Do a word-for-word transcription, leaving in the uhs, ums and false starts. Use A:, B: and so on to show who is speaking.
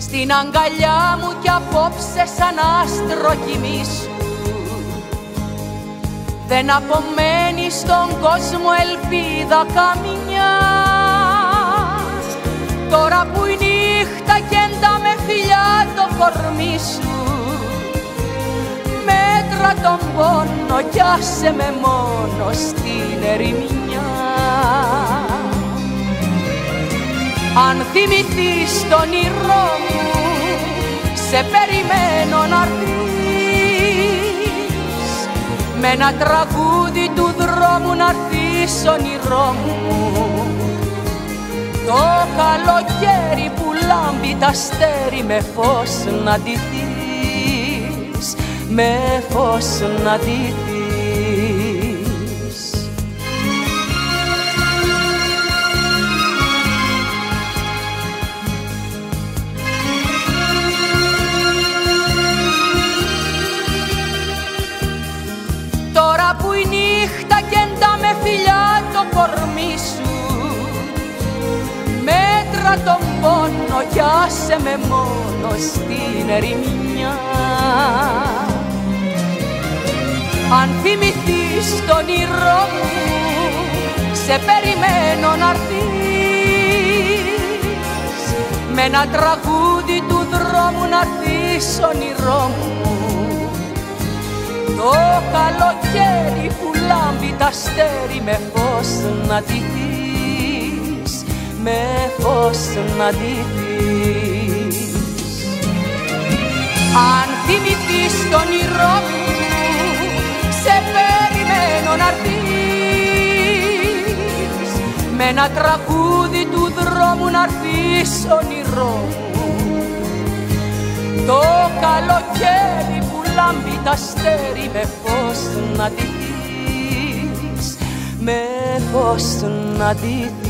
A: στην αγκαλιά μου κι απόψε σαν άστρο κοιμήσου. Δεν απομένει στον κόσμο ελπίδα καμιά, τώρα που η νύχτα κεντά με φιλιά το κορμί σου. Μέτρα τον πόνο κι άσε με μόνο στην ερημιά. Αν θυμηθείς τον όνειρό μου, σε περιμένω να'ρθείς, με ένα τραγούδι του δρόμου να'ρθείς όνειρό μου. Το καλοκαίρι που λάμπει τ' αστέρι με φως να ντυθείς, με φως να ντυθείς. Τώρα που η νύχτα κεντά με φιλιά το κορμί σου, μέτρα τον πόνο κι άσε με μόνο στην ερημιά. Αν θυμηθείς τον όνειρό μου, σε περιμένω να'ρθείς, με ένα τραγούδι του δρόμου να'ρθείς όνειρό μου. Το καλοκαίρι που λάμπει τ' αστέρι με φως να ντυθείς, με φως να ντυθείς. Αν θυμηθείς τον όνειρό μου, σε περιμένω να'ρθείς, με ένα τραγούδι του δρόμου να'ρθείς όνειρό μου. Το καλοκαίρι που λάμπει τ' αστέρι με φως να ντυθείς, με φως να ντυθείς.